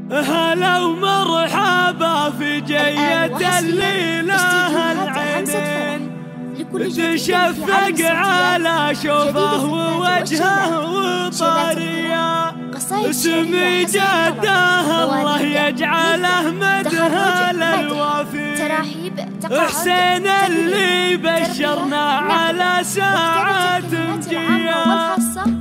هلا ومرحبا في جية الليلة العينين تشفق على شوفه ووجهه وطريا اسم جده الله يجعله مدهل الوفي حسين اللي بشرنا على ساعة مجية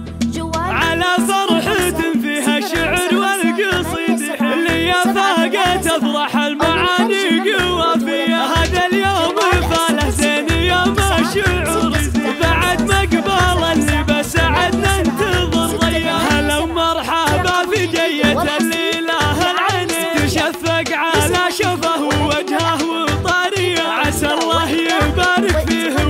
على فرحة فيها شعر والقصيد اللي فاقت افرح المعاني قوافية هذا اليوم فاله زين يوم الشعور بعد مقبل اللي بسعد ننتظر ضيا هلا ومرحبا في جية الليلة العينين تشفق على شفه ووجهه وطريا عسى الله يبارك فيه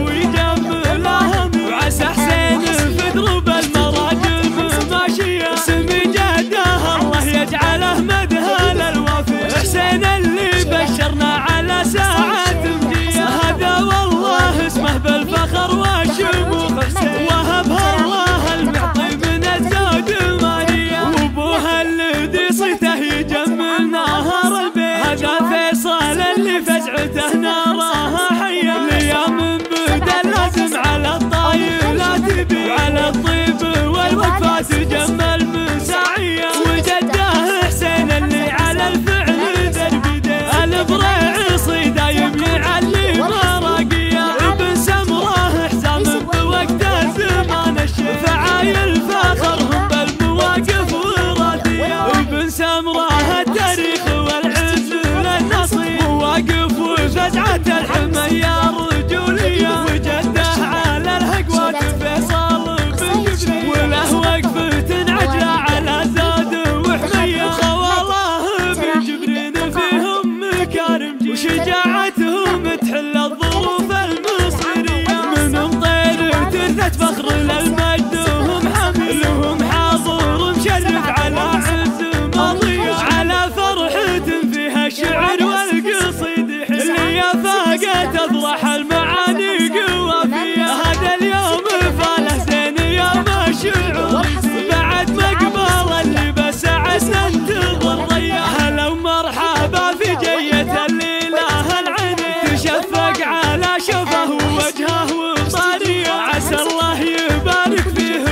ويجمله وعسى حسين في دروب المراجم ماشية اسم جده الله يجعله مدهل الوفي حسين اللي بشرنا على ساعة مجية هذا والله اسمه بالفخر والشموخ حسين وهبها الله المعطي من الزود مانية وابوها الذي صيته يجمل نهار البيت هذا فيصل اللي فزعته نارها حية الايام بدا لازم على الطايلات بي على الطيب والوفاة تجمل مساعية وجده حسين اللي على الفعل دربده البريع صيدا يبني علي مراقية ابن سمره حسام بوقت الزمان الشفعايل فاخرهم بالمواقف وراضية ابن سمره التاريخ والعز للنصيب مواقف وفزعة الحمية رجولية وجده على الهقوات فيصل بن جبريل وله وقفة عجلة على زاد وحمية خوالاه بن جبريل فيهم مكارم وشجاعتهم تحل الظروف المصيرية منهم طير ترثت فخر للمجد وهم حميل لهم حاضر مشرف على عز ماضية على فرحة فيها شعر والقصيد اللي فاقت افرح المعاني قوافية هذا اليوم فاله زين يوم الشعور بعد مقبل اللي بسعد ننتظر ضيا هلا ومرحبا في جية الليلة العينين تشفق على شفه ووجهه وطريا عسى الله يبارك فيه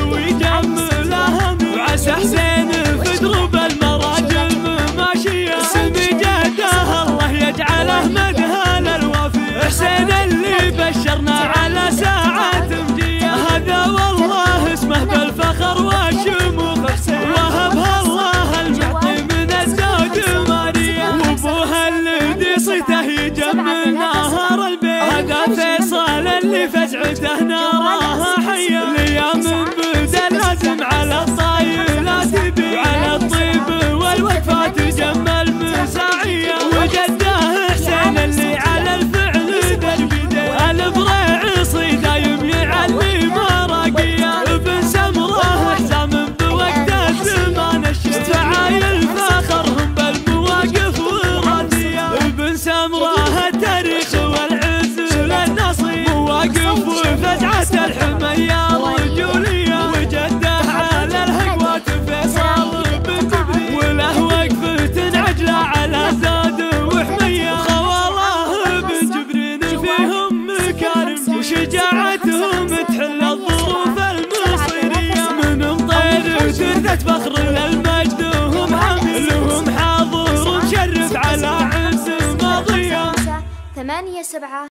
ويجمله وعسى حسين في دروب المراجم ماشية اسم جده الله يجعله مدهل الوفي حسين اللي بشرنا على ساعة مجية هذا والله اسمه بالفخر والشموخ حسين وهبها الله المعطي من الزود ماريا وابوها الذي صيته يجمل نهار البيت هذا فيصل اللي فزعته نارها حية الايام بدا لازم على الطايلات بي على الطيب والوقفة تجمل مساعية وجده حسين اللي على الفعل دربده البريع صيدا يبني علي مراقية ابن سمره حسام بوقت الزمان الشفعايل فاخرهم بالمواقف وراضية ابن سمره التاريخ والعز للنصيب مواقف وفزعة الحمية رجولية وجده على الهقوات فيصل بن جبريل وله وقفة عجلة على زاد وحمية خوالاه بن جبريل فيهم مكارم وشجاعتهم تحل الظروف المصيرية منهم طير ترثت فخر للمجد وهم حامل لهم حاضر مشرف على عز ماضية 8-7